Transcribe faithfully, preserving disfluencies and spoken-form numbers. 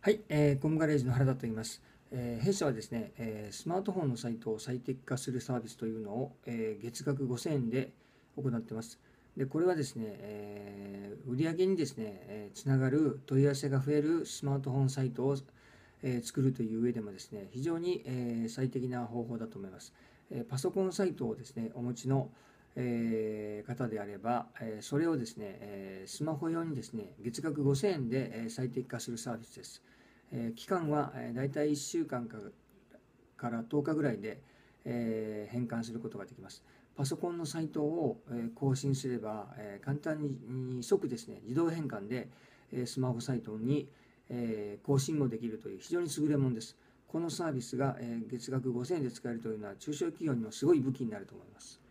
はい、えー、コムガレージの原田と言います。えー弊社はですね、えースマートフォンのサイトを最適化するサービスというのを、えー月額ごせんえんで行っています。で、これはですね、えー売上にですね、えーつながる問い合わせが増えるスマートフォンサイトを、えー作るという上でもですね、非常に、えー最適な方法だと思います。えーパソコンサイトをですね、お持ちの、えー方であれば、えーそれをですね、えースマホ用にですね、月額ごせんえんで、えー最適化するサービスです。えー期間は、えー、大体いっしゅうかんかからとおかぐらいで、えー変換することができます。パソコンのサイトを、えー更新すれば、えー簡単に即ですね、自動変換で、えースマホサイトに、えー更新もできるという非常に優れものです。このサービスが、えー月額ごせんえんで使えるというのは中小企業にもすごい武器になると思います。